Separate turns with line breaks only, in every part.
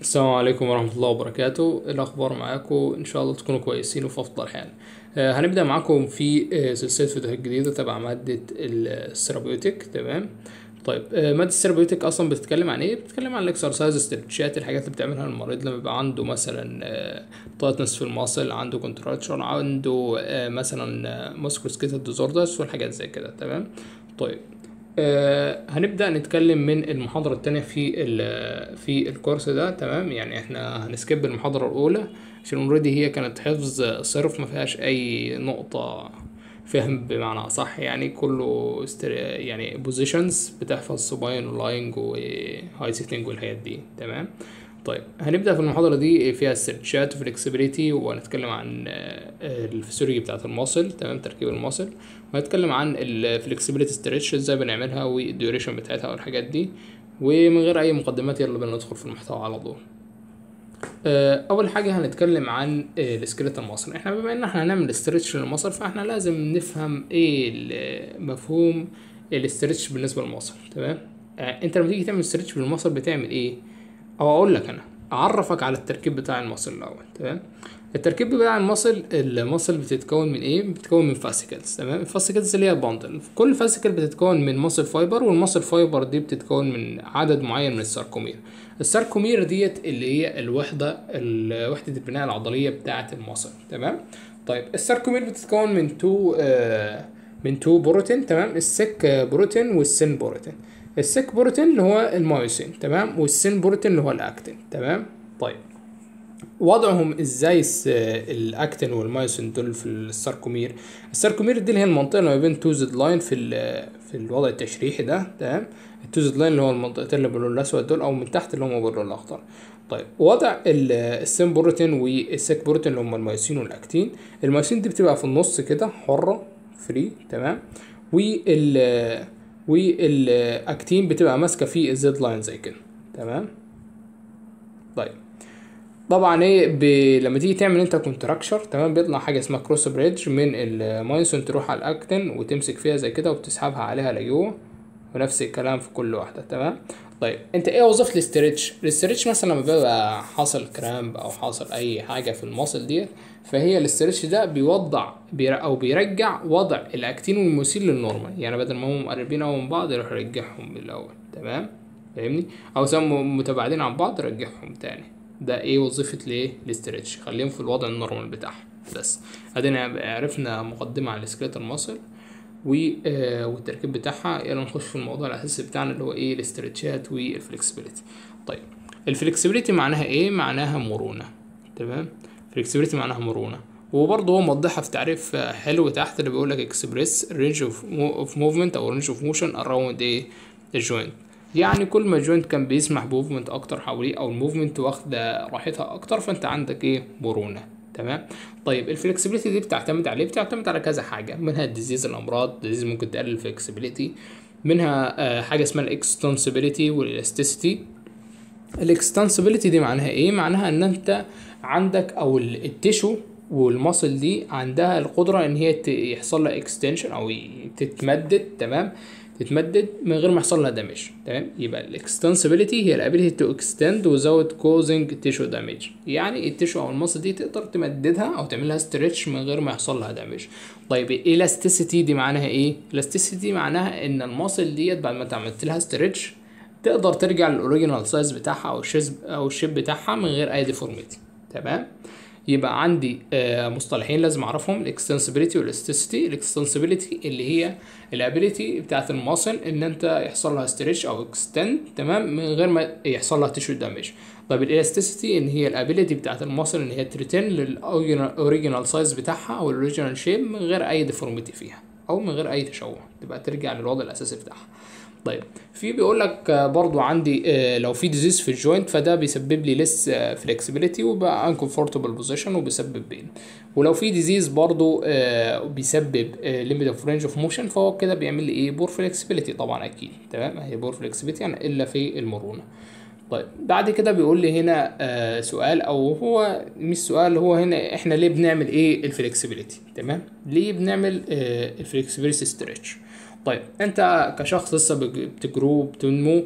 السلام عليكم ورحمة الله وبركاته. إيه الأخبار معاكم؟ إن شاء الله تكونوا كويسين وفي أفضل حال. هنبدأ معاكم في سلسلة فيديوهات جديدة تبع مادة الثيرابيوتيك. تمام. طيب، مادة الثيرابيوتيك أصلا بتتكلم عن إيه؟ بتتكلم عن الإكسرسايز، استرتشات، الحاجات اللي بتعملها المريض لما يبقى عنده مثلا تايتنس في الماسل، عنده كونتراكشن، عنده مثلا ماسكوسكيتال ديزوردرز والحاجات زي كده. تمام. طيب، هنبدأ نتكلم من المحاضرة التانية في الكورس ده. تمام، يعني احنا هنسكيب المحاضرة الأولى عشان اوريدي هي كانت حفظ صرف، ما فيهاش أي نقطة فهم بمعنى صح، يعني كله يعني بوزيشنز بتحفظ سوباين ولاينج وهاي سيتنج والحاجات دي. تمام. طيب، هنبدأ في المحاضرة دي فيها استرتشات وفلكسبيليتي، وهنتكلم عن الفسيولوجي بتاعة الماسل. تمام، تركيب الماسل، وهنتكلم عن الفلكسبيليتي ستريتش ازاي بنعملها والديوريشن بتاعتها والحاجات دي. ومن غير أي مقدمات يلا بينا ندخل في المحتوى على طول. أول حاجة هنتكلم عن السكيلتال ماسل. احنا بما ان احنا هنعمل استرتش للماسل فاحنا لازم نفهم ايه مفهوم الاسترتش بالنسبة للماسل. تمام. انت لما تيجي تعمل استرتش بالماسل بتعمل ايه؟ او اقول لك انا اعرفك على التركيب بتاع المصل الاول. تمام. التركيب بتاع المصل بتتكون من ايه؟ بتتكون من فاسيكلز. تمام. الفاسيكلز اللي هي باندل، كل فاسيكل بتتكون من مصل فايبر، والمصل فايبر دي بتتكون من عدد معين من الساركومير. الساركومير ديت اللي هي وحدة البناء العضلية بتاعة المصل. تمام. طيب، الساركومير بتتكون من تو بروتين. تمام، السك بروتين والسن بروتين. السك بروتين اللي هو المايوسين. تمام، والسين بروتين اللي هو الاكتين. تمام. طيب، وضعهم ازاي الاكتين والمايوسين دول في الساركومير دي اللي هي المنطقه اللي ما بين تو زد لاين في الوضع التشريحي ده. تمام. التو زد لاين اللي هو المنطقتين اللي باللون الاسود دول، او من تحت اللي هم باللون الاخضر. طيب، وضع السين بروتين والسك بروتين اللي هم المايوسين والاكتين. المايوسين دي بتبقى في النص كده حره فري. تمام. والاكتين بتبقى ماسكه في الزد لاين زي كده. تمام. طيب، طبعا ايه لما تيجي تعمل انت كونتراكشر، تمام، بيطلع حاجه اسمها كروس بريدج من المايسون تروح على الاكتين وتمسك فيها زي كده وبتسحبها عليها لجوه، ونفس الكلام في كل واحده. تمام. طيب، انت ايه وظيفه الاسترتش مثلا لما بيبقى حاصل كرامب او حاصل اي حاجه في المصل ديت، فهي الاسترتش ده او بيرجع وضع الاكتين والميوسين للنورمال، يعني بدل ما هم قريبين أوي من بعض يروح يرجعهم من الاول. تمام، فاهمني؟ او سواء متباعدين عن بعض يرجعهم تاني. ده ايه وظيفه الاسترتش؟ خليهم في الوضع النورمال بتاعهم بس. ادينا عرفنا مقدمه على السكيلتال ماسل والتركيب بتاعها. يلا نخش في الموضوع الاساسي بتاعنا اللي هو ايه؟ الاسترتشات والفلكسبيليتي. طيب، الفلكسبيليتي معناها ايه؟ معناها مرونه. تمام. فلكسبيليتي معناها مرونه، وبرضه هو موضحها في تعريف حلو تحت اللي بيقول لك اكسبريس رينج اوف موفمنت او رينج اوف موشن اراوند ايه؟ الجوينت. يعني كل ما الجوينت كان بيسمح بموفمنت اكتر حواليه، او الموفمنت واخده راحتها اكتر، فانت عندك ايه؟ مرونه. تمام. طيب، الفلكسبيليتي دي بتعتمد عليه؟ بتعتمد على كذا حاجه، منها الديزيز، الامراض ديزيز ممكن تقلل الفلكسبيليتي، منها حاجه اسمها الاكستنسبيليتي والالاستيسيتي. الاكستنسبيليتي دي معناها ايه؟ معناها ان انت عندك او التيشو والمصل دي عندها القدره ان هي يحصل لها اكستنشن او تتمدد. تمام، تتمدد من غير ما يحصل لها دامج. تمام. يبقى الاكستنسبيليتي هي الابيليتي تو اكستند without causing tissue damage، يعني التيشو او المصل دي تقدر تمددها او تعمل لها ستريتش من غير ما يحصل لها دامج. طيب، الاستيسيتي دي معناها ايه؟ الاستيسيتي معناها ان المصل ديت بعد ما انت عملت لها ستريتش تقدر ترجع للاوريجينال سايز بتاعها او الشيب بتاعها من غير اي ديفورميتي. تمام. يبقى عندي مصطلحين لازم اعرفهم: الاكستنسبيليتي والاستيسيتي. الاكستنسبيليتي اللي هي الابيليتي بتاعت الماسل ان انت يحصل لها ستريتش او اكستند، تمام، من غير ما يحصل لها تيشو دامج. طيب، الاستيسيتي ان هي الابيليتي بتاعت الماسل ان هي تريتين للاوريجينال سايز بتاعها او الاوريجينال شيب من غير اي ديفورميتي فيها او من غير اي تشوه، تبقى ترجع للوضع الاساسي بتاعها. طيب، في بيقول لك برضو عندي لو في ديزيز في الجوينت فده بيسبب لي ليس فلكسبيليتي وبقى uncomfortable بوزيشن وبيسبب بين. ولو في ديزيز برضو بيسبب ليميت اوف رينج اوف موشن فهو كده بيعمل لي ايه؟ بور فلكسبيليتي طبعا اكيد. تمام، هي بور فلكسبيليتي يعني الا في المرونه. طيب، بعد كده بيقول لي هنا سؤال، او هو مش سؤال، هو هنا احنا ليه بنعمل ايه؟ الفلكسبيليتي. تمام، ليه بنعمل الفلكسبيليتي ستريتش؟ طيب، انت كشخص لسه بتجرو بتنمو،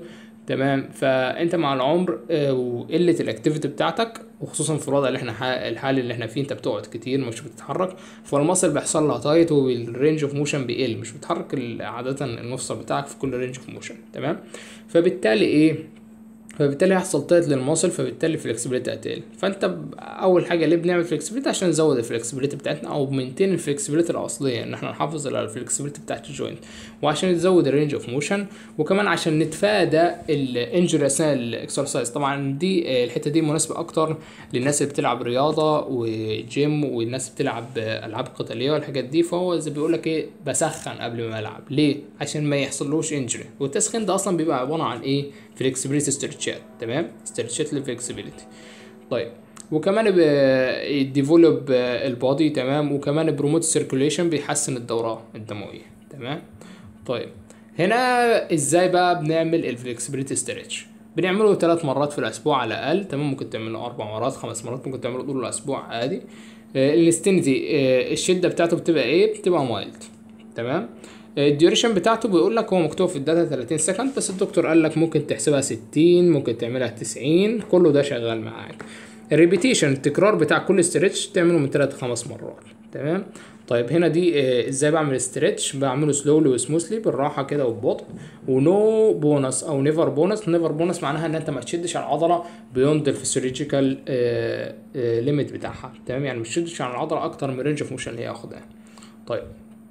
تمام. فانت مع العمر وقله الاكتيفيتي بتاعتك، وخصوصا في الوضع اللي احنا الحالي اللي احنا فيه، انت بتقعد كتير مش بتتحرك، فالمصل بيحصل لها تايت والرينج اوف موشن بيقل، مش بتحرك عاده المفصل بتاعك في كل رينج اوف موشن. تمام. فبالتالي ايه؟ فبالتالي هيحصل تايت للماسل، فبالتالي الفلكسبيليتي هتقل. فانت اول حاجه ليه بنعمل فلكسبيليتي؟ عشان نزود الفلكسبيليتي بتاعتنا، او بمنتين الفلكسبيليتي الاصليه، ان احنا نحافظ على الفلكسبيليتي بتاعت الجوينت، وعشان نزود الرينج اوف موشن، وكمان عشان نتفادى الانجري اثناء الاكسرسايز. طبعا دي الحته دي مناسبه اكتر للناس اللي بتلعب رياضه وجيم، والناس اللي بتلعب العاب قتاليه والحاجات دي. فهو زي بيقول لك ايه، بسخن قبل ما العب. ليه؟ عشان ما يحصلوش انجري. والتسخين ده اصلا بيبقى عباره عن ايه؟ فلكسبيليتي ستريتشات. تمام، ستريتشات للفلكسبيليتي. طيب، وكمان ديفلوب البودي. تمام. وكمان بروموت سيركوليشن، بيحسن الدوره الدمويه. تمام. طيب، هنا ازاي بقى بنعمل الفلكسبيليتي ستريتش؟ بنعمله 3 مرات في الاسبوع على الاقل. تمام. ممكن تعمله 4 مرات، 5 مرات، ممكن تعمله طول الاسبوع عادي. الاستنتي الشده بتاعته بتبقى ايه؟ بتبقى مايلد. تمام. الديوريشن بتاعته بيقول لك هو مكتوب في الداتا 30 سكند، بس الدكتور قال لك ممكن تحسبها 60، ممكن تعملها 90، كله ده شغال معاك. الريبيتيشن التكرار بتاع كل استرتش تعمله من 3 ل 5 مرات. تمام. طيب، هنا دي ازاي بعمل استرتش؟ بعمله سلولي وسموثلي، بالراحه كده وببطء، ونو بونس او نيفر بونس. نيفر بونس معناها ان انت ما تشدش على العضله بيوند الفسيولوجيكال ليميت بتاعها. تمام. يعني مش تشدش على العضله اكتر من رينج اوف موشن اللي هي واخدها. طيب،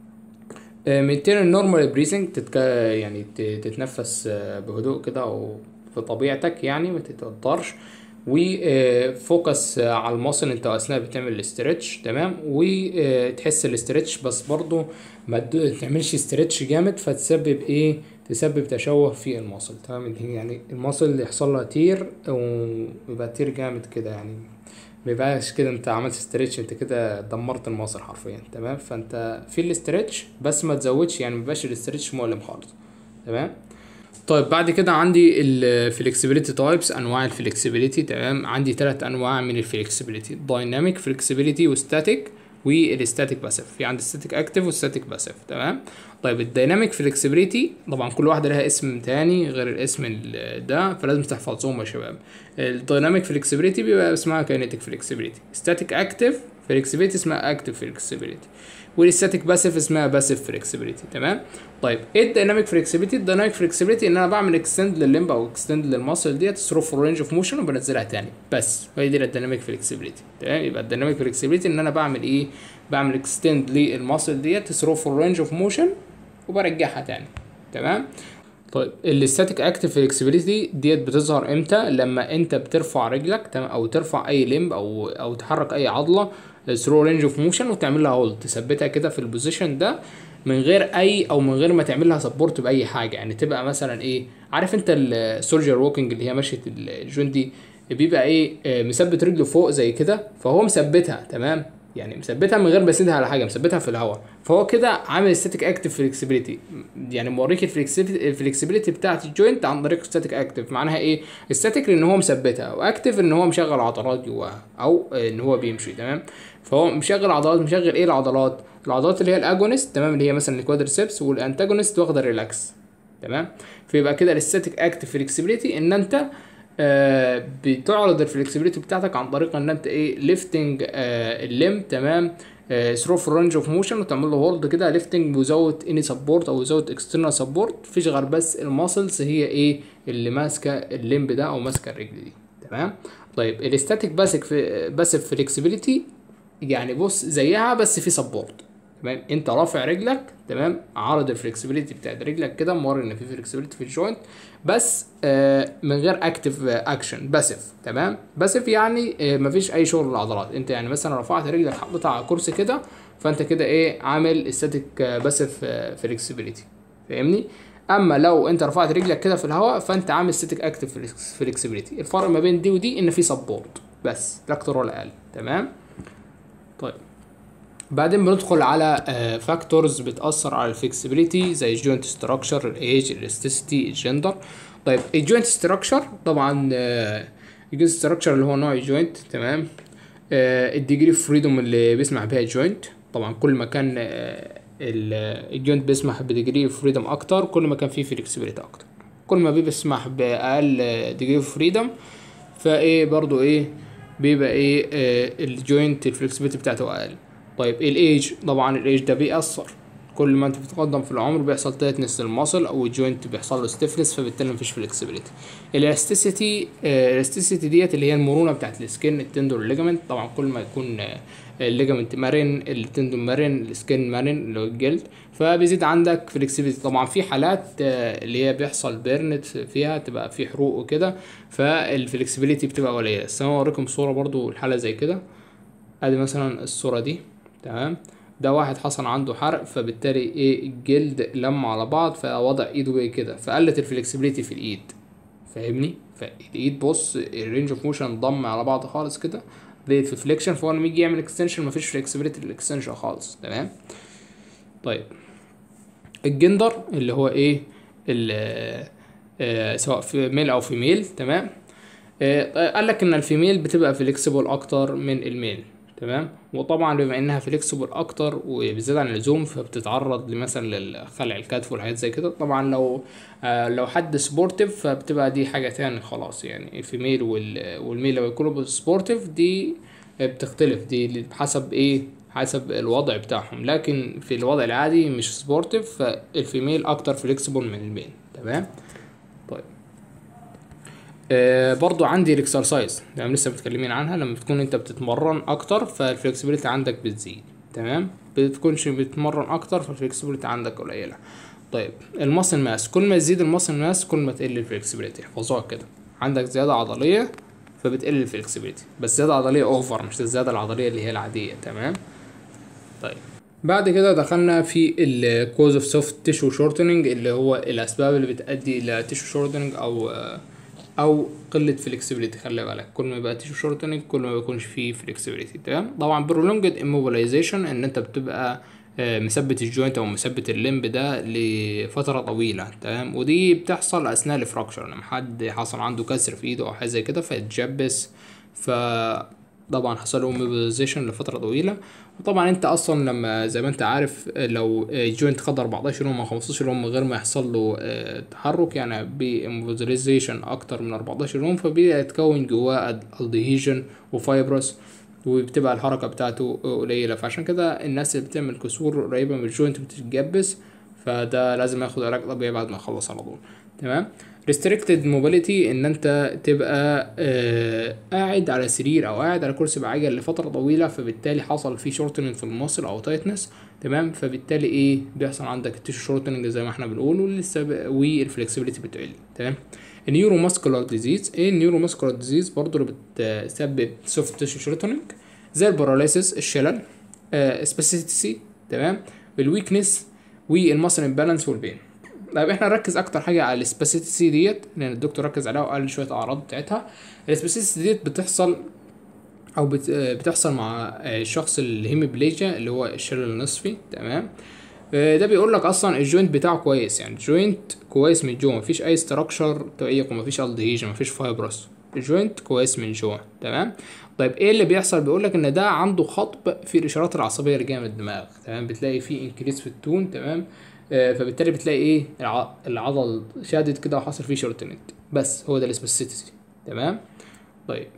مينتين النورمال بريزنج، يعني تتنفس بهدوء كده او في طبيعتك، يعني ما تتوترش، وفوكس على الماسل انت اثناء بتعمل الاسترتش. تمام. وتحس الاسترتش، بس برضو ما تعملش استرتش جامد فتسبب ايه؟ تسبب تشوه في الماسل. تمام. يعني الماسل اللي يحصل لها تير، ويبقى تير جامد كده، يعني ما يبقاش كده انت عملت استرتش، انت كده دمرت الماسل حرفيا. تمام. فانت في الاسترتش بس ما تزودش، يعني ما يبقاش الاسترتش مؤلم خالص. تمام. طيب، بعد كده عندي الفلكسبيليتي تايبس، انواع الفلكسبيليتي. تمام. عندي 3 انواع من الفلكسبيليتي: دايناميك فلكسبيليتي، وستاتيك، والستاتيك باسيف. في عندي ستاتيك اكتيف والستاتيك باسيف. تمام. طيب، الدايناميك فلكسبيليتي طبعا كل واحده لها اسم تاني غير الاسم ده، فلازم تحفظوهم يا شباب. الدايناميك فلكسبيليتي بيبقى اسمها كاينيتيك فلكسبيليتي، ستاتيك اكتيف فلكسبيليتي اسمها اكتيف فلكسبيليتي، والستاتيك باسيف اسمها باسيف فلكسبيليتي. تمام. طيب، ايه الدايناميك فلكسبيليتي؟ الدايناميك فلكسبيليتي ان انا بعمل اكستند للليمب او اكستند للماسل ديت ثرو فور رينج اوف موشن، وبنزلها تاني. بس هي دي الدايناميك فلكسبيليتي. تمام. يبقى الدايناميك فلكسبيليتي ان انا بعمل ايه؟ بعمل اكستند للماسل ديت ثرو فور رينج اوف موشن، وبرجعها تاني. تمام. طيب، الاستاتيك اكتيف فلكسبيليتي ديت بتظهر امتى؟ لما انت بترفع رجلك، تمام، او ترفع اي لمب او تحرك اي عضله ثرو رينج اوف موشن، وتعمل لها هولد، تثبتها كده في البوزيشن ده من غير من غير ما تعمل لها سبورت باي حاجه. يعني تبقى مثلا ايه، عارف انت السولجر ووكينج اللي هي مشيه الجندي، بيبقى ايه، مثبت رجله فوق زي كده، فهو مثبتها. تمام. يعني مثبتها من غير ما يسندها على حاجه، مثبتها في الهواء، فهو كده عامل ستاتيك اكتيف فلكسبيليتي. يعني موريك الفلكسبيليتي بتاعه الجوينت عن طريق ستاتيك اكتيف. معناها ايه؟ ستاتيك ان هو مثبتها، واكتيف ان هو مشغل عضلات جواها، او ان هو بيمشي. تمام. فهو مشغل عضلات. مشغل ايه العضلات؟ العضلات اللي هي الاجونست، تمام، اللي هي مثلا الكوادرسبس، والانتاجونست واخده الريلاكس. تمام. فيبقى كده الستاتيك اكتيف فلكسبيليتي ان انت بتعرض الفلكسبيليتي بتاعتك عن طريق ان انت ايه، ليفتنج الليم. تمام. ثرو في رينج اوف موشن، وتعمل له هولد كده، ليفتنج وزود اني سبورت او وزود اكسترنال سبورت. مفيش غير بس الماسلز هي ايه اللي ماسكه الليمب ده او ماسكه الرجل دي. تمام. طيب، الاستاتيك باسيف فلكسبيليتي يعني بص زيها بس في سبورت. تمام. انت رافع رجلك، تمام، عارض الفلكسبيليتي بتاعت رجلك كده، موري ان في فلكسبيليتي في الجوينت، بس من غير اكتيف اكشن، باسيف. تمام. باسيف يعني مفيش اي شغل للعضلات. انت يعني مثلا رفعت رجلك حطيتها على كرسي كده، فانت كده ايه، عامل استاتيك باسيف فلكسبيليتي. فاهمني؟ اما لو انت رفعت رجلك كده في الهواء، فانت عامل ستاتيك اكتيف فلكسبيليتي. الفرق ما بين دي ودي ان في سبورت بس، لا اكتر ولا اقل. تمام. طيب، بعدين بندخل على فاكتورز بتأثر على الفلكسبيليتي، زي الجوينت ستراكشر، الايج، الاستيستي، الجندر. طيب، الجوينت ستراكشر طبعا الجوينت ستراكشر اللي هو نوع الجوينت. تمام. الديجري اوف فريدوم اللي بيسمح بها الجوينت. طبعا كل ما كان الجوينت بيسمح بديجري اوف فريدوم اكتر، كل ما كان فيه فلكسبيليتي اكتر. كل ما بيسمح باقل ديجري اوف فريدم فايه برضو ايه بيبقى ايه الجوينت الفلكسبيتي بتاعته اقل. طيب الايج، طبعا الايج ده بيأثر، كل ما انت بتتقدم في العمر بيحصل تايتنس للمصل او الجوينت بيحصل له ستيفنس، فبالتالي مفيش فلكسبيتي. الاستيسيتي ديت اللي هي المرونه بتاعت السكن، التندون الليجامنت، طبعا كل ما يكون الليجامنت مرن، التندون مرن، السكن مرن اللي هو الجلد، فبيزيد عندك فلكسبيتي. طبعا في حالات اللي هي بيحصل بيرنت فيها تبقى في حروق وكده، فالفلكسبيليتي بتبقى قليله. بس انا اوريكم صوره برضو الحاله زي كده. ادي مثلا الصوره دي، تمام، ده واحد حصل عنده حرق، فبالتالي ايه الجلد لم على بعض، فوضع ايده بقى كده، فقلت الفلكسبيليتي في الايد، فاهمني؟ فالايد بص الرينج اوف موشن ضم على بعض خالص كده، ديت في فليكشن، فهو لما يجي يعمل اكستنشن مفيش فلكسبيليتي للاكستنشن خالص، تمام. طيب الجندر اللي هو ايه سواء في ميل او فيميل، تمام. قال لك ان الفيميل بتبقى فليكسيبل اكتر من الميل، تمام. وطبعا بما انها فليكسيبل اكتر وبزيادة عن اللزوم، فبتتعرض مثلا للخلع الكتف والحاجات زي كده. طبعا لو حد سبورتيف فبتبقى دي حاجة تاني خلاص، يعني الفيميل والميل لو يكونوا سبورتيف دي بتختلف، دي حسب ايه، حسب الوضع بتاعهم. لكن في الوضع العادي مش سبورتيف، فالفيميل اكتر فليكسيبل من الميل، تمام. طيب برضو عندي الاكسرسايز، يعني لسه متكلمين عنها، لما بتكون انت بتتمرن اكتر فالفلكسبيليتي عندك بتزيد، تمام. بتكونش بتتمرن اكتر فالفلكسبيليتي عندك قليله. طيب الماسل ماس، كل ما يزيد الماسل ماس كل ما تقل الفلكسبيليتي، احفظوها كده. عندك زياده عضليه فبتقل الفلكسبيليتي، بس زياده عضليه اوفر، مش الزياده العضليه اللي هي العاديه، تمام. طيب بعد كده دخلنا في الكوز اوف سوفت تيشو شورتنج، اللي هو الاسباب اللي بتؤدي الى تيشو شورتنج او قله فلكسبيليتي. خلي بالك كل ما يبقى تيشو شورتنج كل ما بيكونش فيه فلكسبيليتي، تمام. طبعا برولونجد اموبيلايزيشن، ان انت بتبقى مثبت الجوينت او مثبت الليمب ده لفتره طويله، تمام. ودي بتحصل اثناء الفراكشر، لما حد حصل عنده كسر في ايده او حاجه زي كده فيتجبس، طبعا حصل له موبيلايزيشن لفتره طويله. وطبعا انت اصلا لما زي ما انت عارف لو الجوينت خد 14 يوم او 15 يوم من غير ما يحصل له تحرك، يعني بموبيلايزيشن اكتر من 14 يوم، فبيتكون جواه الدهيجن وفايبرس، وبتبقى الحركه بتاعته قليله. فعشان كده الناس اللي بتعمل كسور قريبه من الجوينت بتتجبس، فده لازم ياخد علاج طبيعي بعد ما يخلص على طول، تمام. restricted mobility، ان انت تبقى قاعد على سرير او قاعد على كرسي بعجل لفتره طويله، فبالتالي حصل فيه شورتنج في المصل او تايتنس، تمام. فبالتالي ايه بيحصل عندك التيشو شورتنج زي ما احنا بنقول، والفلكسبيليتي بتقل، تمام. النيورو ماسكولار ديزيز، ايه النيورو ماسكولار ديزيز برضو اللي بتسبب سوفت تيشو شورتنج، زي الباراليسيس، الشلل، سباسيتي، تمام، الويكنس والماسل امبالانس والبين. طيب احنا نركز اكتر حاجه على السباسيتي ديت، لان الدكتور ركز عليها وقال شويه اعراض بتاعتها. السباسيتي ديت بتحصل او بتحصل مع الشخص الهيميبليجيا اللي هو الشلل النصفي، تمام. ده بيقول لك اصلا الجوينت بتاعه كويس، يعني الجوينت كويس من جوه، مفيش اي ستراكشر تضيق ومفيش الدهيجن مفيش فايبرس، الجوينت كويس من جوه، تمام. طيب ايه اللي بيحصل؟ بيقول لك ان ده عنده خطب في الاشارات العصبيه اللي جايه من الدماغ، تمام. بتلاقي فيه انكريس في التون، تمام. فبالتالي بتلاقي ايه العضل شادد كده وحصل فيه شورتنت، بس هو ده السبيسيتي، تمام. طيب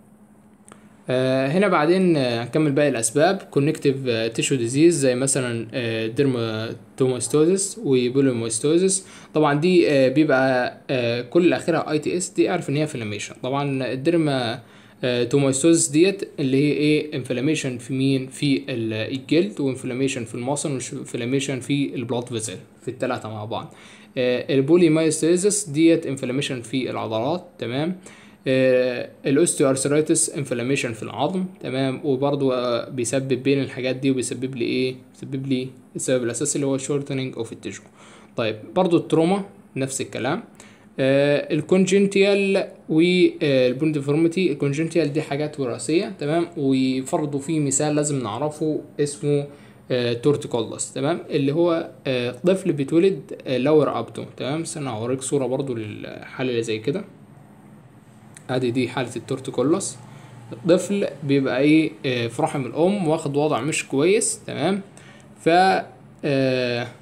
هنا بعدين هنكمل باقي الاسباب. كونكتيف تيشو ديزيز زي مثلا ديرماتوماستوزس وبوليماستوزس، طبعا دي بيبقى كل اخرها اي تي اس، دي اعرف ان هي انفلاميشن. طبعا الديرما توماستوزس ديت اللي هي ايه انفلاميشن في مين، في الجلد، وانفلاميشن في المصل، وانفلاميشن في البلاد فيزل، في الثلاثه مع بعض. البوليمايستوزس ديت انفلاميشن في العضلات، تمام. الاوستيو ارثرايتس انفلاميشن في العظم، تمام. وبرضو بيسبب بين الحاجات دي وبيسبب لي ايه، بيسبب لي السبب الاساسي اللي هو شورتنينج اوف التيشو. طيب برضو التروما نفس الكلام. الكونجنتيال والبونديفورميتي، الكونجنتيال دي حاجات وراثيه، تمام. وفرضوا في مثال لازم نعرفه اسمه تورتيكولاس، تمام، اللي هو طفل بيتولد لور ابدو، تمام. استنى هوريك صوره برضو للحاله اللي زي كده. ادي دي حالة التورتيكولاس، الطفل بيبقى ايه في رحم الام واخد وضع مش كويس، تمام. ف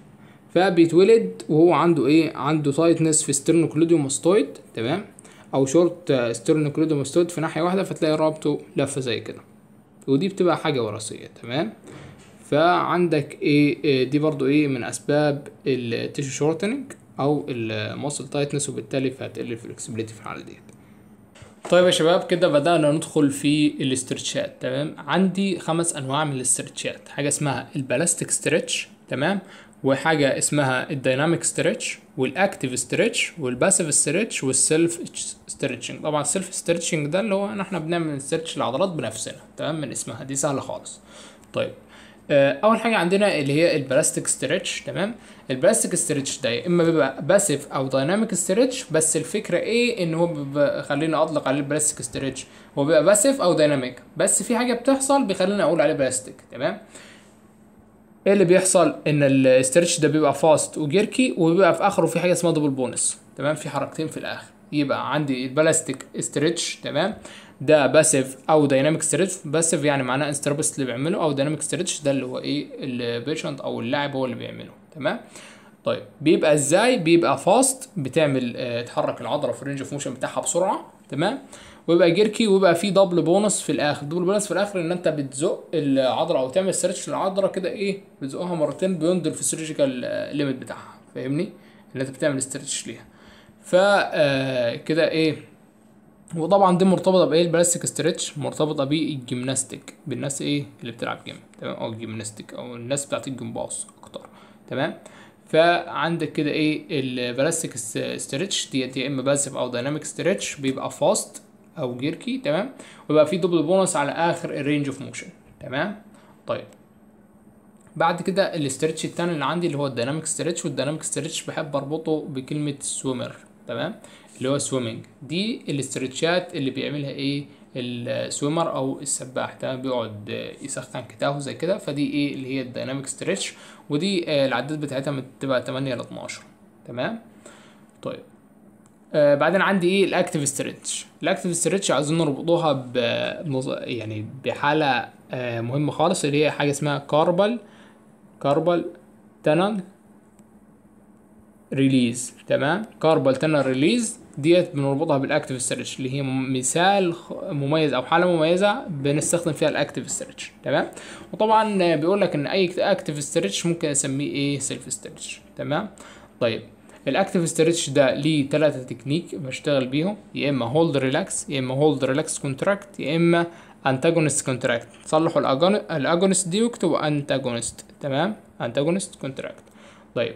فبيتولد وهو عنده ايه، عنده تايتنس في ستيرنوكليدوماستويد، تمام، او شورت ستيرنوكليدوماستويد في ناحيه واحده، فتلاقي رابطه لفه زي كده، ودي بتبقى حاجه وراثيه، تمام. فعندك ايه دي برضو ايه من اسباب التيشو شورتنج او الماسل تايتنس، وبالتالي فهتقل الفلكسبيليتي في الحاله ديت. طيب يا شباب، كده بدأنا ندخل في الاسترتشات، تمام. عندي 5 انواع من الاسترتشات، حاجه اسمها البلاستيك ستريتش، تمام، وحاجه اسمها الدايناميك ستريتش، والاكتيف ستريتش، والباسيف ستريتش، والسيلف ستريتشنج. طبعا السيلف ستريتشنج ده اللي هو احنا بنعمل ستريتش العضلات بنفسنا، تمام، من اسمها دي سهله خالص. طيب اول حاجه عندنا اللي هي البلاستيك ستريتش، تمام. البلاستيك ستريتش ده يا اما بيبقى باسيف او دايناميك ستريتش، بس الفكره ايه ان هو بيبقى، خلينا اطلق عليه البلاستيك ستريتش، هو بيبقى باسيف او دايناميك، بس في حاجه بتحصل بيخلينا اقول عليه بلاستيك، تمام. ايه اللي بيحصل؟ ان الاسترتش ده بيبقى فاست وجيركي، وبيبقى في اخره في حاجه اسمها دبل بونس، تمام، في حركتين في الاخر. يبقى عندي البلاستيك ستريتش، تمام، ده باسيف او دايناميك ستريتش. باسيف يعني معناه انسترابست اللي بيعمله، او دايناميك ستريتش ده اللي هو ايه البيشنت او اللاعب هو اللي بيعمله، تمام. طيب بيبقى ازاي؟ بيبقى فاست، بتعمل تحرك العضله في الرينج اوف موشن بتاعها بسرعه، تمام. ويبقى جيركي، ويبقى فيه دبل بونص في الاخر. دبل بونص في الاخر ان انت بتزق العضله او تعمل ستريتش للعضله كده، ايه، بتزقها مرتين بيوند الفسيولوجيكال ليميت بتاعها، فاهمني، ان انت بتعمل ستريتش ليها. ف كده ايه. وطبعا دي مرتبطه بايه؟ البلاستيك ستريتش مرتبطه بالجيمناستيك، بالناس ايه اللي بتلعب جيم، تمام، او الجيمناستيك او الناس بتاعت الجمباز اكتر، تمام. فعندك كده ايه البلاستيك ستريتش ديت يا اما باسيف او دايناميك ستريتش، بيبقى فاست او جيركي، تمام، ويبقى فيه دبل بونص على اخر الرينج اوف موشن، تمام. طيب بعد كده الاسترتش التاني اللي عندي اللي هو الديناميك ستريتش، والديناميك ستريتش بحب اربطه بكلمه سويمر، تمام، اللي هو سويمنج. دي الاسترتشات اللي بيعملها ايه السويمر او السباح، تمام، بيقعد يسخن كتافه زي كده، فدي ايه اللي هي الديناميك ستريتش، ودي العدات بتاعتها بتبقى 8 ل 12، تمام. طيب بعدين عندي ايه الاكتيف ستريتش. الاكتيف ستريتش عايزين نربطوها يعني بحاله مهمه خالص، اللي هي حاجه اسمها كاربال تانل ريليز، تمام. كاربال تانل ريليز ديت بنربطها بالاكتيف ستريتش، اللي هي مثال مميز او حاله مميزه بنستخدم فيها الاكتيف ستريتش، تمام. وطبعا بيقول لك ان اي اكتيف ستريتش ممكن اسميه ايه سيلف ستريتش، تمام. طيب الاكتيف ستريتش ده ليه 3 تكنيك بشتغل بيهم، يا اما هولد ريلاكس، يا اما هولد ريلاكس كونتراكت، يا اما انتاجونست كونتراكت. صلحوا الاجونست دي واكتبوا انتاجونست، تمام، انتاجونست كونتراكت. طيب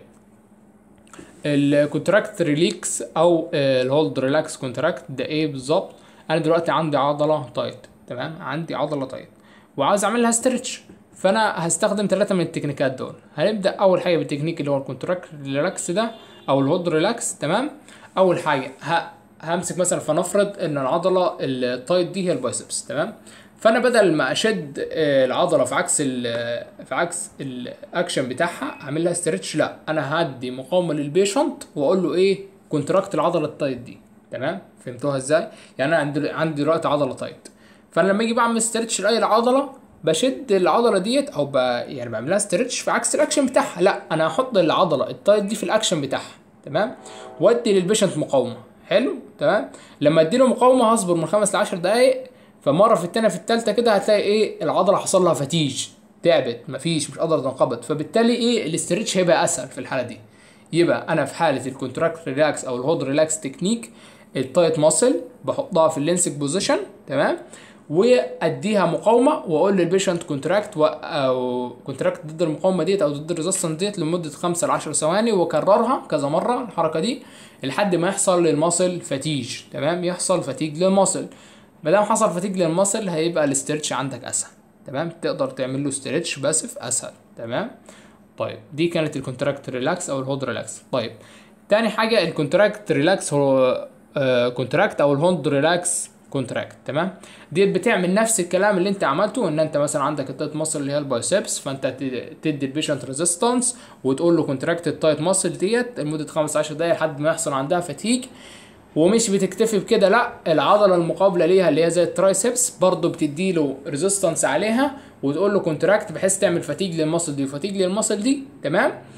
الكونتراكت ريليكس او الهولد ريلاكس كونتراكت ده ايه بالظبط؟ انا دلوقتي عندي عضله تايت، تمام، عندي عضله تايت وعاوز اعمل لها ستريتش، فانا هستخدم 3 من التكنيكات دول. هنبدا اول حاجه بالتكنيك اللي هو الكونتراكت ريلاكس ده او الهولد ريلاكس، تمام. اول حاجه همسك مثلا، فنفرض ان العضله التايت دي هي البايسبس، تمام. فانا بدل ما اشد العضله في عكس الاكشن بتاعها اعمل لها ستريتش، لا، انا هدي مقاومه للبيشنت واقول له ايه كونتراكت العضله التايت دي، تمام. فهمتوها ازاي؟ يعني انا عندي دلوقتي عضله تايت، فانا لما اجي بعمل ستريتش لاي العضله بشد العضله ديت او يعني بعمل لها ستريتش في عكس الاكشن بتاعها، لا، انا هحط العضله التايت دي في الاكشن بتاعها، تمام، وادي للبيشنت مقاومه. حلو، تمام. لما ادي له مقاومه هصبر من 5 ل 10 دقائق، فمره في التانية في التالتة كده هتلاقي ايه العضله حصل لها فتيج، تعبت، مش قادره تنقبض، فبالتالي ايه الاسترتش هيبقى اسهل في الحاله دي. يبقى انا في حاله الكونتراكت ريلاكس او الهولد ريلاكس تكنيك، التايت ماسل بحطها في اللينسك بوزيشن، تمام، واديها مقاومه واقول للبيشنت كونتراكت او كونتراكت ضد المقاومه ديت او ضد الريزستنس ديت لمده 5 ل 10 ثواني، واكررها كذا مره الحركه دي لحد ما يحصل للماسل فتيج، تمام، يحصل فتيج للماسل. ما دام حصل فتيج للماسل هيبقى الاسترتش عندك اسهل، تمام، تقدر تعمل له ستريتش باسف اسهل، تمام. طيب دي كانت الكونتراكت ريلاكس او الهولد ريلاكس. طيب تاني حاجه الكونتراكت ريلاكس هو كونتراكت او الهولد ريلاكس كونتراكت، تمام. دي بتعمل نفس الكلام اللي انت عملته، ان انت مثلا عندك التايت ماسل اللي هي البايسبس، فانت تدي البيشنت ريزيستنس وتقول له كونتراكت التايت ماسل ديت لمده 15 دقائق لحد ما يحصل عندها فتيج. ومش بتكتفي بكده، لا، العضله المقابله ليها اللي هي زي الترايسبس برضه بتدي له ريزيستنس عليها وتقول له كونتراكت بحيث تعمل فتيج للماسل دي وفتيج للماسل دي، تمام.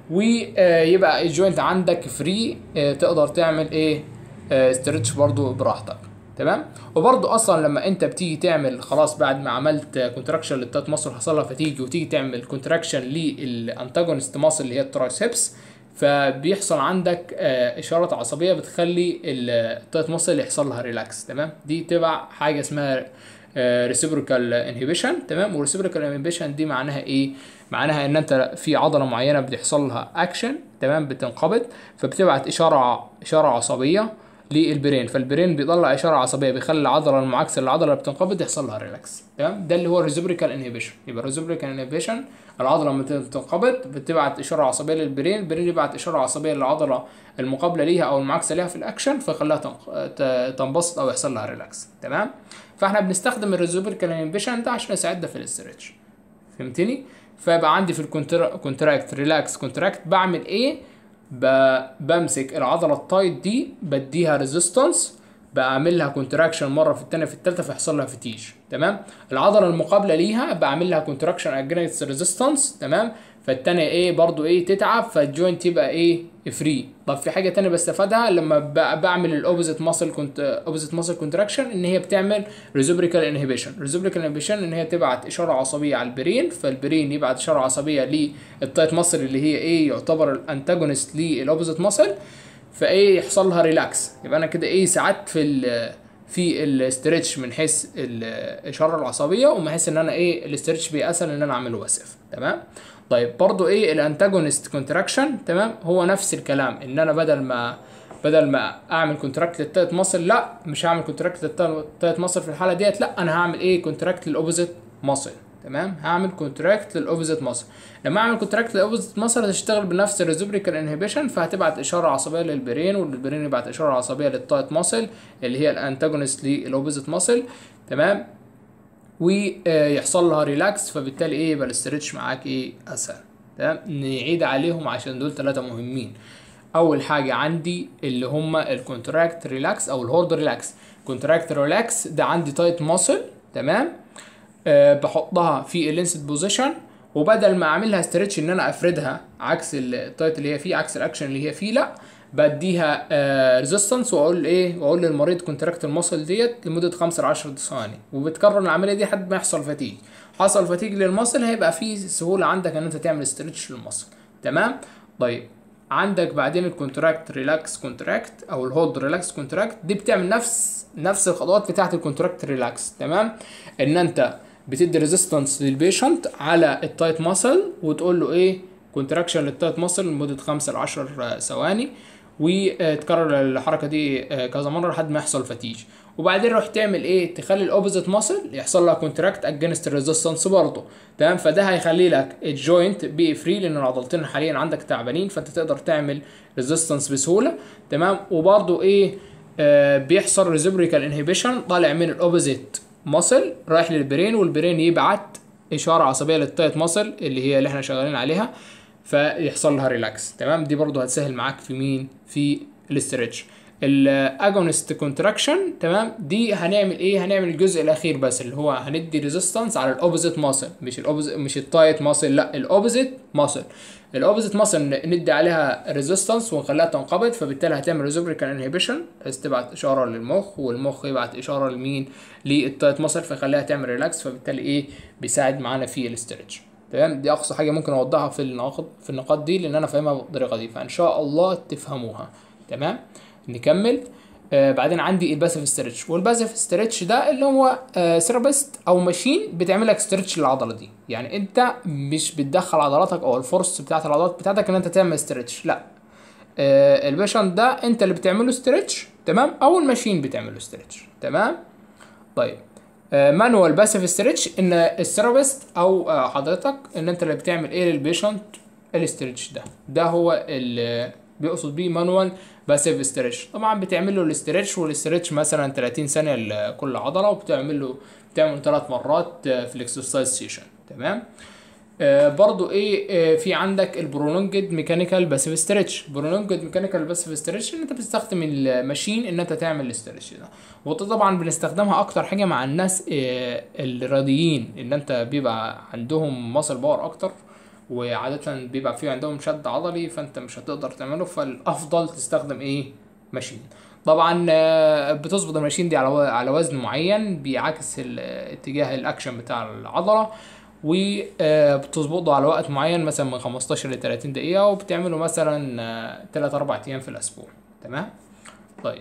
ويبقى الجوينت عندك فري، تقدر تعمل ايه ستريتش برضو براحتك. تمام. وبرضو اصلا لما انت بتيجي تعمل خلاص بعد ما عملت كونتراكشن للتات ماسل حصل لها فتيج، وتيجي تعمل كونتراكشن للانتاجونست ماسل اللي هي الترايسبس، فبيحصل عندك اشارات عصبيه بتخلي التات ماسل يحصل لها ريلاكس. تمام. دي تبع حاجه اسمها ريسيبروكال انهبيشن. تمام. والريسيبروكال انهبيشن دي معناها ايه؟ معناها ان انت في عضله معينه بيحصل لها اكشن، تمام، بتنقبض، فبتبعت اشاره عصبيه للبرين، فالبرين بيطلع اشاره عصبيه بيخلي العضله المعاكسه للعضله اللي بتنقبض يحصل لها ريلاكس. تمام. ده اللي هو الريسيبروكال انهبيشن. يبقى الريسيبروكال انهبيشن العضله لما تنقبض بتبعت اشاره عصبيه للبرين، البرين يبعت اشاره عصبيه للعضله المقابله ليها او المعاكسه ليها في الاكشن، فيخليها تنبسط او يحصل لها ريلاكس. تمام. فاحنا بنستخدم الريسيبروكال انهبيشن ده عشان يساعدنا في الاسترتش. فهمتني؟ فيبقى عندي في الكونتراكت ريلاكس كونتراكت بعمل ايه؟ بمسك العضله التايت دي بديها ريزيستنس، بعمل لها كونتراكشن مره في الثانيه في الثالثه فيحصل لها فتيج. تمام. العضله المقابله ليها بعمل لها كونتراكشن اجينست ريزيستنس. تمام. فالثانيه ايه برضو ايه تتعب، فالجوينت يبقى ايه فري. طب في حاجه ثانيه بستفادها لما بعمل الاوبوزيت ماسل كونتراكشن، ان هي بتعمل ريزوبريكال انهبيشن. ريزوبريكال انهبيشن ان هي تبعت اشاره عصبيه على البرين، فالبرين يبعت اشاره عصبيه للتايت ماسل اللي هي ايه يعتبر الانتاجونست للاوبوزيت ماسل، فايه يحصل لها ريلاكس. يبقى انا كده ايه ساعدت في الاسترتش من حيث الاشاره العصبيه، ومن حيث ان انا ايه الاسترتش بيأسهل ان انا اعمله باسف. تمام. طيب برضو ايه الانتاجونست كونتراكشن؟ تمام. هو نفس الكلام، ان انا بدل ما اعمل كونتراكت للتالت ماسل، لا مش هعمل كونتراكت للتالت ماسل في الحاله ديت، لا انا هعمل ايه كونتراكت للاوبوزيت ماسل. تمام. هعمل كونتراكت للاوبوزيت ماسل. لما اعمل كونتراكت للاوبوزيت ماسل هتشتغل بنفس الريزوبريكال انهبيشن، فهتبعت اشاره عصبيه للبرين، والبرين يبعت اشاره عصبيه للتايت ماسل اللي هي الانتاجونست للاوبوزيت ماسل. تمام. ويحصل لها ريلاكس، فبالتالي ايه يبقى الاسترتش معاك ايه اسهل. تمام. نعيد عليهم عشان دول 3 مهمين. اول حاجه عندي اللي هما الكونتراكت ريلاكس او الهولد ريلاكس. كونتراكت ريلاكس ده عندي تايت ماسل. تمام. بحطها في اللينسد بوزيشن، وبدل ما اعملها ستريتش ان انا افردها عكس التايت اللي هي فيه، عكس الاكشن اللي هي فيه، لا بديها ريزيستنس، واقول للمريض كونتراكت الماسل ديت لمده 5 ل 10 ثواني، وبتكرر العمليه دي لحد ما يحصل فتيج. حصل فتيج للماسل هيبقى فيه سهوله عندك ان انت تعمل ستريتش للماسل. تمام. طيب عندك بعدين الكونتراكت ريلاكس كونتراكت او الهولد ريلاكس كونتراكت، دي بتعمل نفس الخطوات بتاعه الكونتراكت ريلاكس. تمام. ان انت بتدي ريزيستنس للبيشنت على التايت ماسل، وتقول له ايه كونتراكشن للتايت ماسل لمده 5 ل 10 ثواني، وتكرر الحركه دي كذا مره لحد ما يحصل فتيج. وبعدين روح تعمل ايه تخلي الاوبوزيت ماسل يحصل لها كونتراكت اجينست ريزيستنس برضه. تمام. فده هيخلي لك الجوينت بي فري، لان العضلتين حاليا عندك تعبانين، فانت تقدر تعمل ريزيستنس بسهوله. تمام. وبرضه ايه بيحصل ريزوبريكال انهبيشن، طالع من الاوبوزيت ماسل رايح للبرين، والبرين يبعت اشاره عصبيه للتايت ماسل اللي احنا شغالين عليها، فيحصل لها ريلاكس. تمام. دي برضو هتسهل معاك في مين في الاسترتش. الاجونست كونتراكشن. تمام. دي هنعمل ايه؟ هنعمل الجزء الاخير بس، اللي هو هندي ريزيستنس على الاوبوزيت ماسل، مش التايت ماسل، لا الاوبوزيت ماسل. الاوبوزيت ماسل ندي عليها ريزيستنس ونخليها تنقبض، فبالتالي هتعمل ريزوبريكال انهبيشن، بس تبعت اشاره للمخ، والمخ يبعت اشاره لمين للتايت ماسل، فيخليها تعمل ريلاكس، فبالتالي ايه بيساعد معانا في الاسترتش. تمام. دي اقصى حاجه ممكن اوضحها في النقاط دي، لان انا فاهمها بالطريقه دي، فان شاء الله تفهموها. تمام. نكمل. بعدين عندي الباسيف ستريتش، والباسيف ستريتش ده اللي هو سيرابيست او ماشين بتعمل لك ستريتش للعضله دي. يعني انت مش بتدخل عضلاتك او الفورس بتاعت العضلات بتاعتك ان انت تعمل ستريتش، لا البيشنت ده انت اللي بتعمله ستريتش. تمام. او الماشين بتعمله ستريتش. تمام. طيب مانوال باسيف ستريتش، ان الثيرابيست او حضرتك ان انت اللي بتعمل ايه للبيشنت الاسترتش ده هو اللي بيقصد بيه مانوال باسيف ستريتش. طبعا بتعمل له الاسترتش، والاسترتش مثلا 30 ثانيه لكل عضله، بتعمل 3 مرات في الاكسرسايز سيشن. تمام. برضو ايه في عندك البرولونجد ميكانيكال باسيف ستريتش. برولونجد ميكانيكال باسيف ستريتش ان انت بتستخدم الماشين ان انت تعمل الاسترتش ده، وده طبعا بنستخدمها اكتر حاجه مع الناس الرياضيين، ان انت بيبقى عندهم ماسل باور اكتر، وعادة بيبقى فيه عندهم شد عضلي فانت مش هتقدر تعمله، فالافضل تستخدم ايه؟ ماشين. طبعا بتظبط الماشين دي على وزن معين بيعكس اتجاه الاكشن بتاع العضلة، وبتظبطه على وقت معين مثلا من 15 ل 30 دقيقة، وبتعمله مثلا 3 4 ايام في الاسبوع. تمام. طيب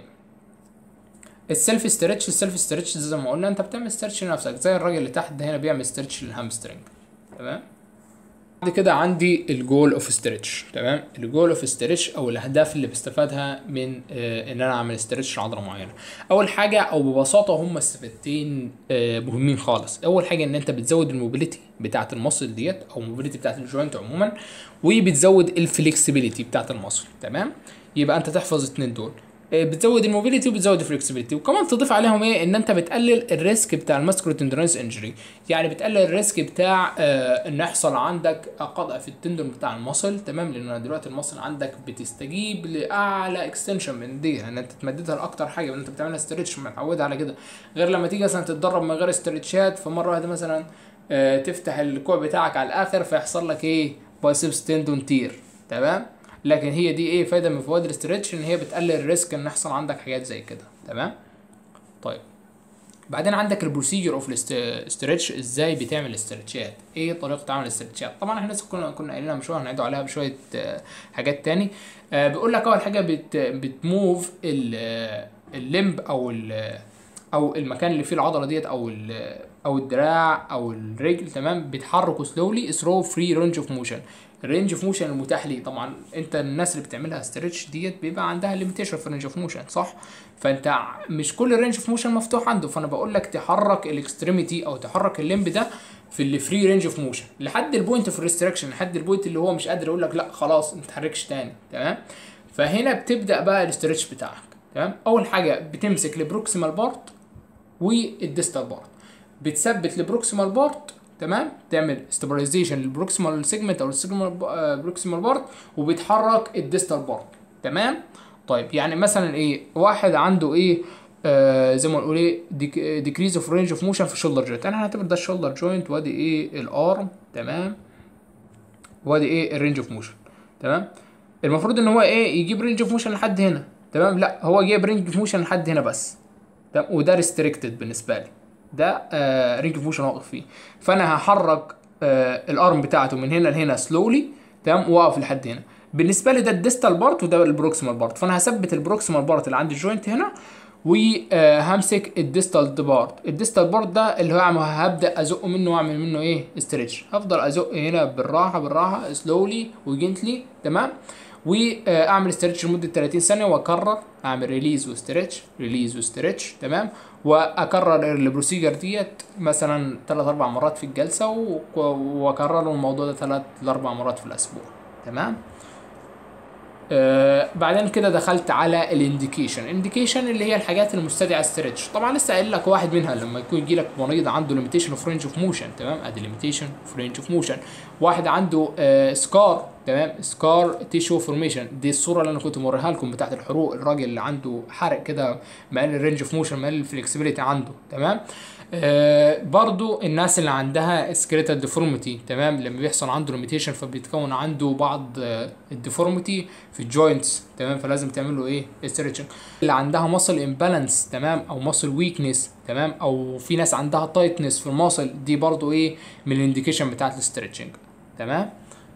السيلف ستريتش زي ما قلنا انت بتعمل ستريتش لنفسك، زي الراجل اللي تحت ده هنا بيعمل ستريتش للهامسترنج. تمام. بعد كده عندي الجول اوف ستريتش. تمام. الجول اوف ستريتش او الاهداف اللي بستفادها من ان انا اعمل ستريتش لعضله معينه. اول حاجه او ببساطه هم استفادتين مهمين خالص. اول حاجه ان انت بتزود الموبيليتي بتاعه المصل ديت او الموبيليتي بتاعه الجوينت عموما، وبتزود الفلكسبيليتي بتاعه المصل. تمام. يبقى انت تحفظ الاثنين دول، بتزود الموبيليتي وبتزود الفلكسبيليتي، وكمان تضيف عليهم ايه؟ ان انت بتقلل الريسك بتاع الماسكولو تندرنس انجري، يعني بتقلل الريسك بتاع ان يحصل عندك قطع في التندون بتاع المصل. تمام. لان دلوقتي المصل عندك بتستجيب لاعلى اكستنشن من دي، ان انت تمددها لاكتر حاجه، وان انت بتعملها ستريتش متعوده على كده، غير لما تيجي مثلا تتدرب من غير ستريتشات فمره واحده مثلا تفتح الكوع بتاعك على الاخر فيحصل لك ايه؟ بايسبس تندون تير. تمام. لكن هي دي ايه فايده من فوائد الاسترتش؟ ان هي بتقلل الريسك ان يحصل عندك حاجات زي كده. تمام. طيب بعدين عندك البروسيجر اوف الاسترتش، ازاي بتعمل الاسترتشات، ايه طريقه عمل الاسترتشات. طبعا احنا لسه كنا قايلينها من شويه، هنعيدوا عليها بشويه حاجات تاني. بيقول لك اول حاجه بتموف الليمب او المكان اللي فيه العضله ديت او الدراع او الرجل. تمام. بيتحركوا سلولي ثرو فري رينج اوف موشن. الرينج اوف موشن المتاح ليه، طبعا انت الناس اللي بتعملها ستريتش ديت بيبقى عندها ليميتيشن في الرينج اوف موشن، صح؟ فانت مش كل الرينج اوف موشن مفتوح عنده، فانا بقول لك تحرك الاكستريميتي او تحرك الليمب ده في الفري رينج اوف موشن لحد البوينت اوف ريستريكشن، لحد البوينت اللي هو مش قادر يقول لك لا خلاص ما تتحركش تاني. تمام. فهنا بتبدا بقى الاسترتش بتاعك. تمام. اول حاجه بتمسك البروكسيمال بارت والديستال بارت، بتثبت البروكسيمال بارت. تمام. تعمل ستابلايزيشن للبروكسيمال سيجمنت او البروكسيمال بارت، وبيتحرك الديستال بارت. تمام. طيب يعني مثلا ايه؟ واحد عنده ايه زي ما نقول ايه ديكريز اوف رينج اوف موشن في الشولدر جوينت، انا هعتبر ده الشولدر جوينت وادي ايه الارم. تمام. وادي ايه الرينج اوف موشن. تمام. المفروض ان هو ايه يجيب رينج اوف موشن لحد هنا. تمام. لا هو جايب رينج اوف موشن لحد هنا بس. تمام. وده ريستريكتد بالنسبه لي، ده رينج اوف موشن واقف فيه، فانا هحرك الارم بتاعته من هنا لهنا سلولي. تمام. واقف لحد هنا. بالنسبه لي ده الديستال بارت وده البروكسيمال بارت، فانا هثبت البروكسيمال بارت اللي عند الجوينت هنا، وهمسك الديستال بارت. الديستال بارت ده اللي هو هبدا ازق منه واعمل منه ايه استريتش، هفضل ازق هنا بالراحه بالراحه سلولي وجنتلي. تمام. واعمل استرتش لمده 30 ثانيه واكرر، اعمل ريليز وستريتش ريليز وستريتش. تمام. واكرر البروسيجر ديت مثلا 3 4 مرات في الجلسه، واكرر الموضوع ده 3 ل 4 مرات في الاسبوع. تمام. بعدين كده دخلت على الانديكيشن اللي هي الحاجات المستدعيه ستريتش. طبعا لسه قايل لك واحد منها لما يكون يجي لك مريض عنده ليميتيشن اوف رينج اوف موشن. تمام. ادي ليميتيشن اوف رينج اوف موشن. واحد عنده سكار. تمام. سكار تيشو فورميشن، دي الصوره اللي انا كنت موريها لكم بتاعت الحروق، الراجل اللي عنده حرق كده مقل الرينج اوف موشن مقل الفلكسبيليتي عنده. تمام. برضو الناس اللي عندها سكريتال ديفورميتي. تمام. لما بيحصل عنده ليميتيشن فبيتكون عنده بعض الديفورميتي في الجوينتس. تمام. فلازم تعمل له ايه ستريتشنج. اللي عندها ماسل امبالانس. تمام. او ماسل ويكنس. تمام. او في ناس عندها تايتنس في الماسل، دي برضو ايه من الانديكيشن بتاعت الستريتشنج. تمام.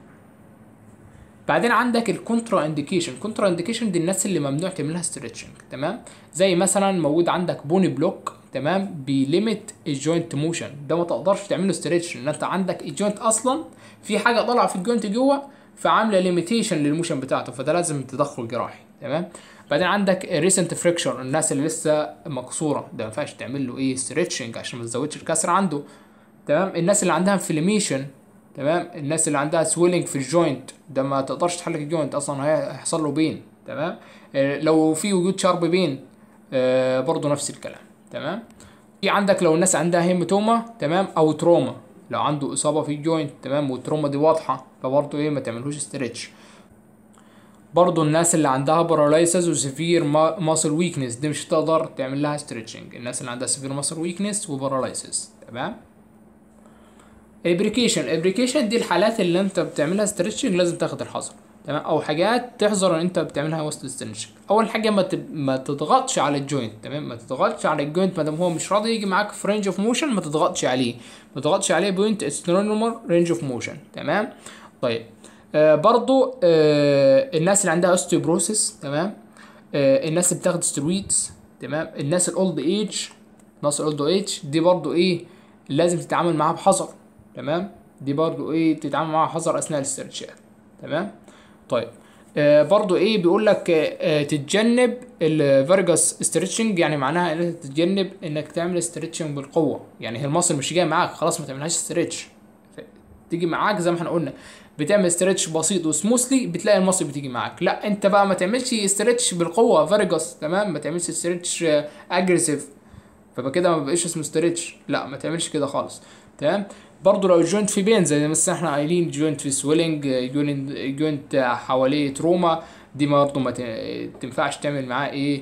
بعدين عندك الكونترا انديكيشن دي الناس اللي ممنوع تعملها ستريتشنج. تمام. زي مثلا موجود عندك بوني بلوك. تمام. بيليميت الجوينت موشن، ده ما تقدرش تعمله ستريتش لان انت عندك الجوينت اصلا في حاجه طالعه في الجوينت جوه فعامله ليميتيشن للموشن بتاعته، فده لازم تدخل جراحي. تمام. بعدين عندك ريسنت فريكشر، الناس اللي لسه مكسوره ده ما ينفعش تعمل له ايه ستريتشنج عشان ما تزودش الكسر عنده. تمام. الناس اللي عندها انفلاميشن. تمام. الناس اللي عندها سويلنج في الجوينت ده ما تقدرش تحرك الجوينت اصلا، هيحصل له بين. تمام. لو في وجود شارب بين برضه نفس الكلام. تمام. في عندك لو الناس عندها هيماتوما. تمام. او تروما، لو عنده اصابه في الجوينت. تمام. والتروما دي واضحه فبرضه ايه ما تعملوش ستريتش. برضه الناس اللي عندها بارالايسز وسيفير ماسل ويكنس دي مش هتقدر تعمل لها ستريتشنج، الناس اللي عندها سيفير ماسل ويكنس وبارالايسز. تمام. الابريكيشن دي الحالات اللي انت بتعملها ستريتشنج لازم تاخد الحذر، تمام، او حاجات تحذر ان انت بتعملها وسط الستريتشنج. اول حاجه ما تضغطش على الجوينت، تمام، ما تضغطش على الجوينت ما دام هو مش راضي يجي معاك في رينج اوف موشن، ما تضغطش عليه، ما تضغطش عليه بوينت استرونومر رينج اوف موشن، تمام. طيب برضو الناس اللي عندها اوستيوبروسيس، تمام، الناس اللي بتاخد سترويدز، تمام، الناس الاولد ايج، دي برضو ايه لازم تتعامل معاها بحذر، تمام، دي برضو ايه تتعامل معاها بحذر اثناء الاسترتشات، تمام. طيب برضو ايه بيقول لك تتجنب الفيرجاس ستريتشنج، يعني معناها ان انت تتجنب انك تعمل ستريتشنج بالقوه، يعني هي المصل مش جايه معاك خلاص ما تعملهاش ستريتش، تيجي معاك زي ما احنا قلنا بتعمل ستريتش بسيط وسموثلي بتلاقي المصل بتيجي معاك. لا انت بقى ما تعملش ستريتش بالقوه فيرجاس، تمام، ما تعملش ستريتش اجريسيف، فبقى كده ما بقاش اسمه ستريتش، لا ما تعملش كده خالص، تمام. برضو لو الجوينت في بين زي مثلا احنا قايلين جوينت في سويلنج، جوينت حواليه تروما، دي برضو ما تنفعش تعمل معاه ايه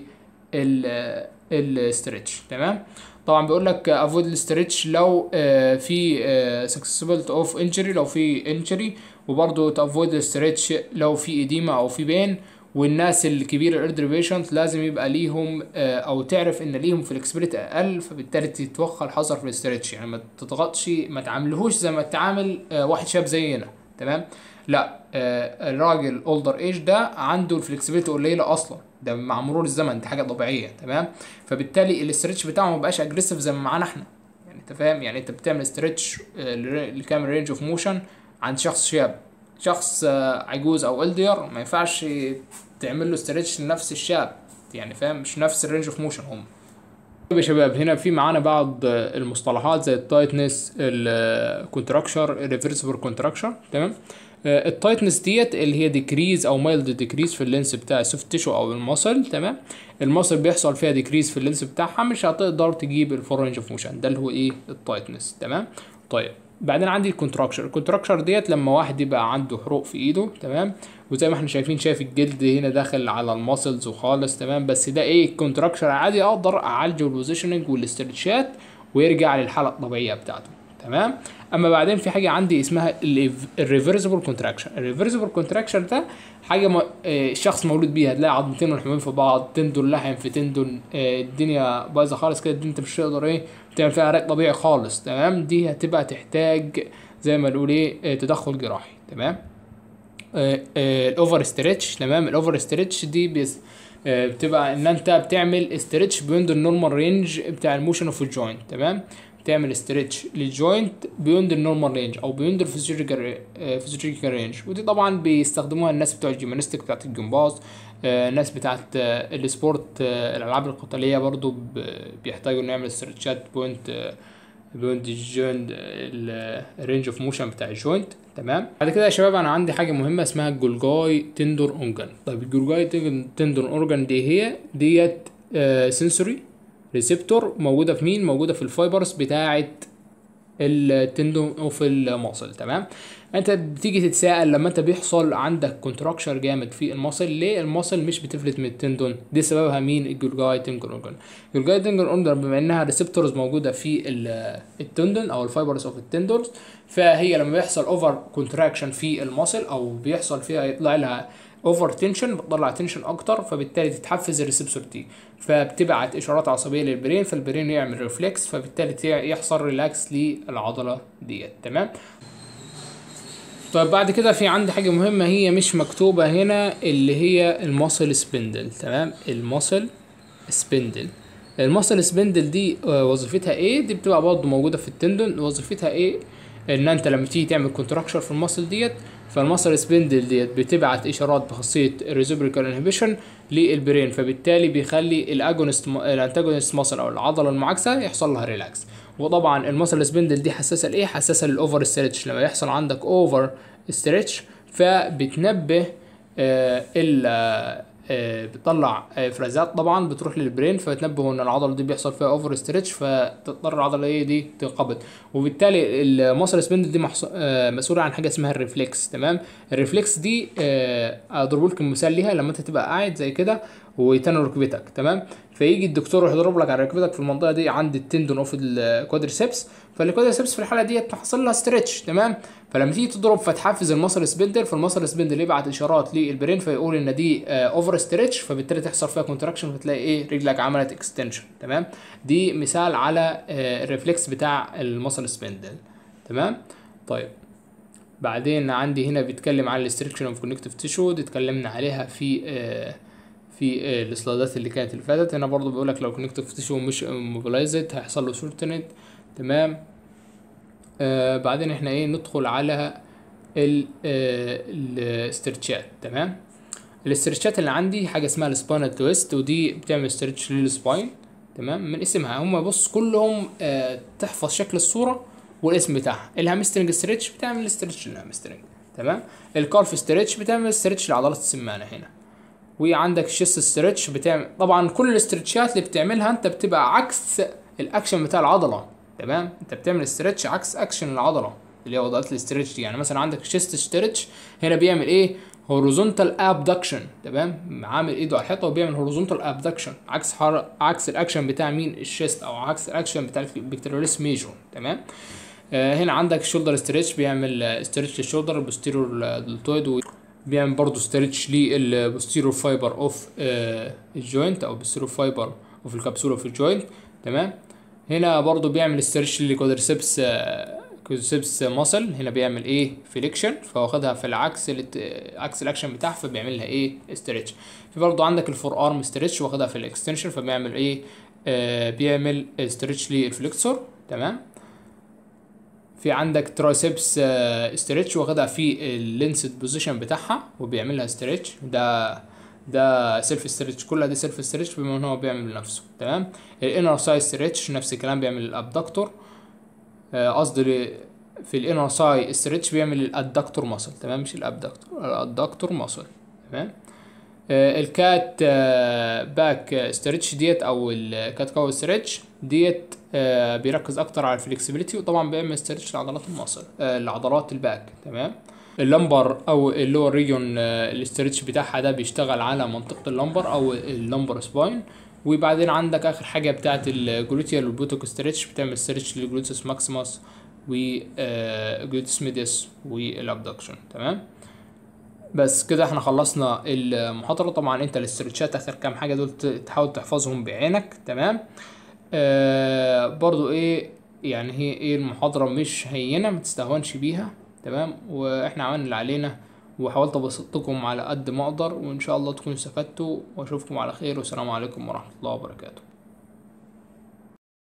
الستريتش، تمام. طبعا بيقول لك افويد الستريتش لو في سكسسبل اوف انجري، لو في انجري، وبرضو تافويد الستريتش لو في اديما او في بين. والناس الكبيره الاردر بيشنت لازم يبقى ليهم او تعرف ان ليهم فلكسبيليتي اقل، فبالتالي تتوخى الحذر في الاسترتش، يعني ما تضغطش، ما تعاملهوش زي ما تعامل واحد شاب زينا، تمام. لا الراجل اولدر ايج ده عنده الفلكسبيليتي قليله اصلا، ده مع مرور الزمن دي حاجه طبيعيه، تمام. فبالتالي الاسترتش بتاعه ما بقاش اجريسيف زي ما معانا احنا، يعني انت فاهم، يعني انت بتعمل استرتش لكام رينج اوف موشن عند شخص شاب، شخص عجوز او الدير ما ينفعش تعمل له ستريتش لنفس الشاب، يعني فاهم، مش نفس الرينج اوف موشن هم. طيب يا شباب هنا في معانا بعض المصطلحات زي التايتنس، الكونتراكشر، الريفرسبل كونتراكشر، تمام. التايتنس ديت اللي هي ديكريز او مايلد ديكريز في اللينس بتاع السوفت تيشو او المصل، تمام. المصل بيحصل فيها ديكريز في اللينس بتاعها، مش هتقدر تجيب الفول رينج اوف موشن، ده اللي هو ايه التايتنس، تمام. طيب بعدين عندي الكونتراكشر ديت لما واحد يبقى عنده حروق في ايده، تمام، وزي ما احنا شايفين شايف الجلد هنا داخل على الماسلز وخالص، تمام، بس ده ايه الكونتراكشر عادي اقدر اعالجه بالبوزيشننج والاسترتشات ويرجع للحاله الطبيعيه بتاعته، تمام. اما بعدين في حاجه عندي اسمها الريفرسبل كونتراكشن. الريفرسبل كونتراكشن ده حاجه الشخص مولود بيها، تلاقي عظمتين ملحومين في بعض، تندون لحم في تندون، الدنيا بايظه خالص كده، انت مش هتقدر ايه تعمل فيها علاج طبيعي خالص، تمام. دي هتبقى تحتاج زي ما نقول ايه تدخل جراحي، تمام. الاوفر ستريتش، تمام. الاوفر ستريتش دي بتبقى ان انت بتعمل ستريتش بيوند النورمال رينج بتاع الموشن اوف الجوينت، تمام. بتعمل ستريتش للجوينت بيوند النورمال رينج او بيوند الفيزيولوجيكال رينج، ودي طبعا بيستخدموها الناس بتوع الجيمناستيك بتاعت الجمباز، الناس بتاعت السبورت، الالعاب القتاليه برضو بيحتاجوا نعمل ستريتشات بوينت الجوينت الرينج اوف موشن بتاع الجوينت، تمام. بعد كده يا شباب انا عندي حاجه مهمه اسمها الجولجاي تندون اورجان. طيب الجولجاي تندون اورجان ديت سنسوري ريسبتور موجوده في مين؟ موجوده في الفايبرز بتاعه التندون اوف الماسل، تمام. انت بتيجي تتساءل لما انت بيحصل عندك كونتراكشر جامد في الماسل ليه الماسل مش بتفلت من التندون؟ دي سببها مين؟ الجولجاي تندون اورجان. الجولجاي تندون اورجان بما انها ريسبتورز موجوده في التندون او الفايبرز اوف التندونز، فهي لما بيحصل اوفر كونتراكشن في الماسل او بيحصل فيها يطلع لها اوفر تنشن، بتطلع تنشن اكتر، فبالتالي تتحفز الريسبتور دي، فبتبعت اشارات عصبيه للبرين، فالبرين يعمل ريفلكس، فبالتالي يحصل ريلاكس للعضله ديت، تمام. طيب بعد كده في عندي حاجه مهمه هي مش مكتوبه هنا، اللي هي الماسل سبندل، تمام. الماسل سبندل دي وظيفتها ايه؟ دي بتبقى برضه موجوده في التندون. وظيفتها ايه؟ ان انت لما تيجي تعمل كونتراكشر في الماسل ديت، فالماسل سبندل ديت بتبعت اشارات بخاصيه الريزوبريكال انهبيشن للبرين، فبالتالي بيخلي الانتاجونست ماسل او العضله المعاكسه يحصل لها ريلاكس. وطبعا الماسل سبندل دي حساسه لايه؟ حساسه للاوفر ستريتش. لما يحصل عندك اوفر ستريتش فبتنبه بتطلع افرازات طبعا بتروح للبرين، فتنبه ان العضله دي بيحصل فيها اوفر ستريتش، فتضطر العضله ايه دي تنقبض. وبالتالي الماسل سبندل دي مسؤوله عن حاجه اسمها الريفلكس، تمام. الريفلكس دي اضرب لكم مثال ليها، لما انت تبقى قاعد زي كده ويتنى ركبتك، تمام، فيجي الدكتور يضرب لك على ركبتك في المنطقه دي عند التندون اوف الكوادريسبس، فالكوادريسبس في الحاله ديت حصل لها ستريتش، تمام. فلما تيجي تضرب فتحفز المصل سبندل، فالمصل سبندل يبعت اشارات للبرين فيقول ان دي اوفر ستريتش، فبالتالي تحصل فيها كونتراكشن، فتلاقي ايه رجلك عملت اكستنشن، تمام. دي مثال على الريفلكس بتاع المصل سبندل، تمام. طيب بعدين عندي هنا بيتكلم عن الاستركشن اوف كونكتيف تيشو، دي اتكلمنا عليها في السلايدات اللي كانت اللي فاتت. هنا برضو بيقول لك لو كونكتيف تيشو مش موبيلايزد هيحصل له شورتنت، تمام. بعدين احنا ايه ندخل على الاسترتشات، تمام. الاسترتشات اللي عندي حاجه اسمها السباينال تويست، ودي بتعمل استرتش للسباين، تمام. من اسمها هم بص كلهم تحفظ شكل الصوره والاسم بتاعها. الهامسترنج ستريتش بتعمل استرتش للهامسترنج، تمام. الكالف ستريتش بتعمل استرتش لعضلات السمانه هنا. وعندك الشيست ستريتش بتعمل، طبعا كل الاسترتشات اللي بتعملها انت بتبقى عكس الاكشن بتاع العضله، تمام. انت بتعمل استرتش عكس اكشن العضله اللي هي وضعيه الاسترتش دي. يعني مثلا عندك الشيست ستريتش هنا بيعمل ايه هوريزونتال ابدكشن، تمام. عامل ايده على الحيطه وبيعمل هوريزونتال ابدكشن عكس الاكشن بتاع مين الشيست، او عكس الاكشن بتاع البكتيرياليس ميجور، تمام. هنا عندك الشولدر ستريتش بيعمل استرتش للشولدر البوستيريور دلتويد، بيعمل برضو ستريتش للبوستيريور فايبر اوف الجوينت او البوستيريور فايبر اوف الكبسوله في الجوينت، تمام. هنا برضو بيعمل ستريتش للكوادريسبس كوادريسبس ماسل، هنا بيعمل ايه فليكشن، فواخدها في العكس عكس الاكشن بتاعها فبيعمل لها ايه ستريتش. في برضو عندك الفور ارم ستريتش واخدها في الاكستنشن فبيعمل ايه بيعمل ستريتش للفليكسور، تمام. في عندك ترايسبس ستريتش واخدها في اللينسد بوزيشن بتاعها وبيعملها ستريتش، ده سيلف ستريتش، كلها دي سيلف ستريتش بما ان هو بيعمل لنفسه، تمام. الانر ساي ستريتش نفس الكلام بيعمل الابدكتور، قصدي في الانر ساي ستريتش بيعمل الادكتور ماسل، تمام، مش الابدكتور، الادكتور ماسل، تمام. الكات باك ستريتش ديت او الكات كاو ستريتش ديت بيركز اكتر على الفلكسبيليتي، وطبعا بيعمل ستريتش لعضلات المصل لعضلات الباك، تمام. اللمبر او اللور ريجون الاسترتش بتاعها ده بيشتغل على منطقه اللمبر او اللمبر سباين. وبعدين عندك اخر حاجه بتاعه الجلوتيال والبوتوك ستريتش بتعمل ستريتش للجلوتس ماكسيموس وجلوتس ميديس والابدكشن، تمام. بس كده احنا خلصنا المحاضرة. طبعا انت الاسترتشات اخر كام حاجة دول تحاول تحفظهم بعينك، تمام. برضو ايه يعني هي ايه المحاضرة مش هينة ما تستهونش بيها، تمام. واحنا عملنا اللي علينا وحاولت ابسطكم على قد ما اقدر، وان شاء الله تكونوا استفدتوا، واشوفكم على خير، والسلام عليكم ورحمة الله وبركاته.